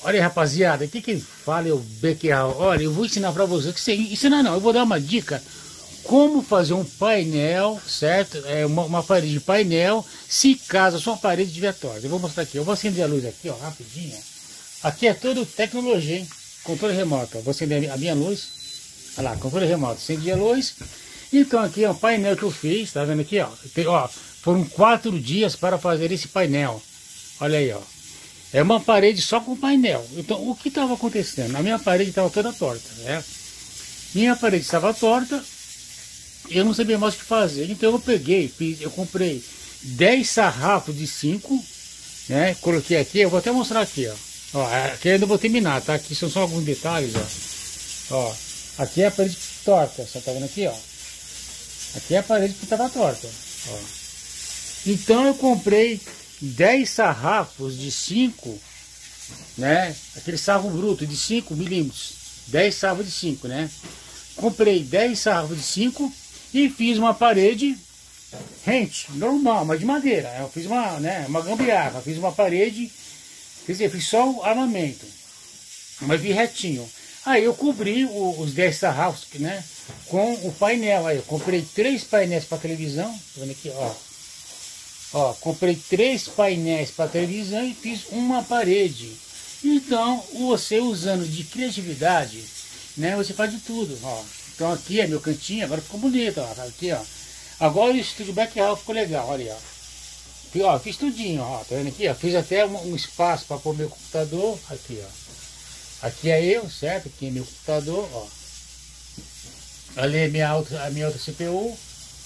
Olha aí, rapaziada, o que que fala o Becquerel? Olha, eu vou ensinar pra vocês, que ensinar não, eu vou dar uma dica como fazer um painel, certo? Uma parede de painel, se caso a sua parede estiver torta. Eu vou mostrar aqui, eu vou acender a luz aqui, ó, rapidinho. Aqui é tudo tecnologia, hein? Controle remoto, ó. Vou acender a minha luz. Olha lá, controle remoto, acendi a luz. Então aqui é um painel que eu fiz, tá vendo aqui, ó? Foram 4 dias para fazer esse painel. Olha aí, ó. É uma parede só com painel. Então, o que estava acontecendo? A minha parede estava toda torta, né? Minha parede estava torta, eu não sabia mais o que fazer. Então, eu comprei 10 sarrafos de 5, né? Coloquei aqui, eu vou até mostrar aqui, ó. Aqui eu ainda vou terminar, tá? Aqui são só alguns detalhes, ó. Aqui é a parede torta, você tá vendo aqui, ó. Aqui é a parede que estava torta, ó. Então, eu comprei 10 sarrafos de 5, né? Aquele sarro bruto de 5 milímetros. 10 sarrafos de 5, né? Comprei 10 sarrafos de 5 e fiz uma parede rente, normal, mas de madeira. Eu fiz uma gambiarra, fiz uma parede, fiz só o armamento, mas vi retinho. Aí eu cobri os 10 sarrafos, né? Com o painel. Aí eu comprei 3 painéis para televisão, tá vendo aqui, ó. Ó, comprei 3 painéis para televisão e fiz uma parede. Então, você usando de criatividade, né, você faz de tudo, ó. Então aqui é meu cantinho, agora ficou bonito, ó. Aqui, ó. Agora o estúdio Becquerel ficou legal, olha aí, ó. Fiz tudinho, ó. Tá vendo aqui, ó? Fiz até um espaço para pôr meu computador, aqui, ó. Aqui é eu, certo? Aqui é meu computador, ó. Ali é a minha outra CPU.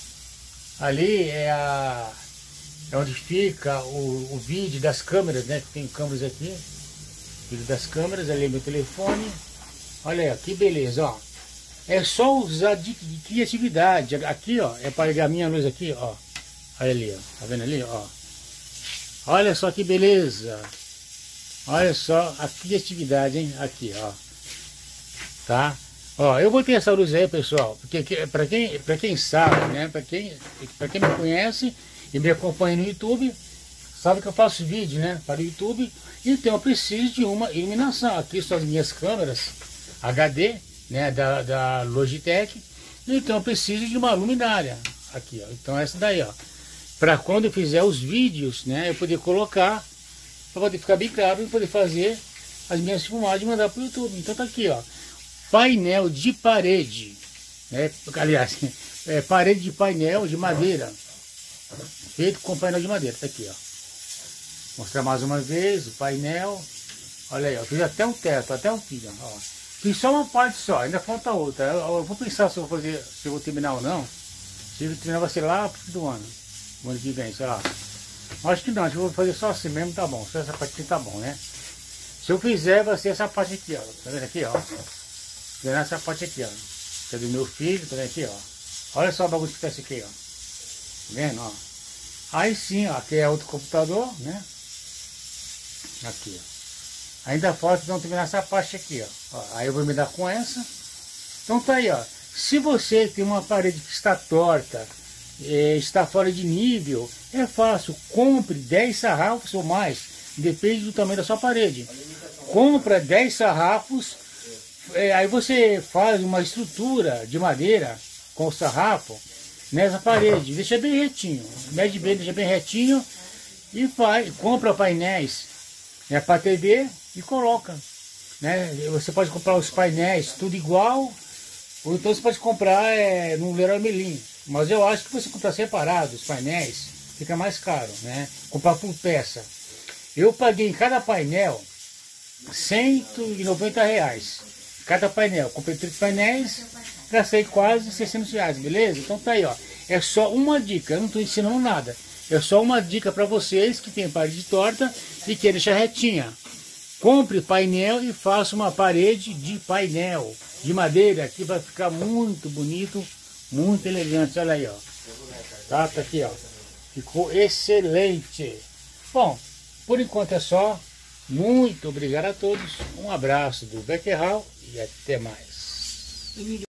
Ali é onde fica o vídeo das câmeras, né? Que tem câmeras aqui. Vídeo das câmeras, ali é meu telefone. Olha aí, ó, que beleza, ó. É só usar de criatividade. Aqui, ó, é para ligar a minha luz aqui, ó. Olha ali, ó. Tá vendo ali, ó? Olha só que beleza. Olha só a criatividade, hein? Aqui, ó. Tá? Ó, eu botei essa luz aí, pessoal, porque para quem sabe, né? Para quem me conhece e me acompanha no YouTube, sabe que eu faço vídeo, né, para o YouTube. Então eu preciso de uma iluminação. Aqui são as minhas câmeras HD, né, da Logitech. Então eu preciso de uma luminária. Aqui, ó. Então essa daí, ó, para quando eu fizer os vídeos, né, eu poder colocar, para poder ficar bem claro e poder fazer as minhas filmagens e mandar para o YouTube. Então tá aqui, ó, painel de parede, né? Aliás, parede de painel de madeira, feito com painel de madeira. Tá aqui, ó. Mostrar mais uma vez o painel. Olha aí, ó. Fiz até um teto, até um fio, ó. Fiz só uma parte só, ainda falta outra. Eu vou pensar se eu vou terminar ou não. Se eu terminar vai ser lá pro fim do ano. O ano que vem, sei lá. Acho que não, acho que eu vou fazer só assim mesmo, tá bom. Só essa parte aqui tá bom, né? Se eu fizer, vai ser essa parte aqui, ó. Tá vendo aqui, ó? Tá vendo essa parte aqui, ó. Que é do meu filho, tá vendo aqui, ó. Olha só o bagulho que tá esse aqui, ó. Tá vendo, ó? Aí sim, ó, aqui é outro computador, né? Aqui, ó. Ainda falta então terminar essa parte aqui, ó. Aí eu vou me dar com essa. Então tá aí, ó. Se você tem uma parede que está torta, está fora de nível, é fácil. Compre 10 sarrafos ou mais. Depende do tamanho da sua parede. Compra 10 sarrafos. Aí você faz uma estrutura de madeira com o sarrafo nessa parede, deixa bem retinho, mede bem, deixa bem retinho e compra painéis, né, para TV e coloca, né? Você pode comprar os painéis tudo igual, ou então você pode comprar no Leroy Merlin, mas eu acho que você comprar separado os painéis fica mais caro, né? Comprar por peça. Eu paguei em cada painel R$190. Cada painel, comprei 3 painéis, gastei quase R$600, beleza? Então tá aí, ó. É só uma dica, eu não estou ensinando nada. É só uma dica para vocês que tem parede torta e quer deixar retinha. Compre painel e faça uma parede de painel de madeira, que vai ficar muito bonito, muito elegante. Olha aí, ó. Tá aqui, ó. Ficou excelente. Bom, por enquanto é só. Muito obrigado a todos. Um abraço do Becquerel e até mais.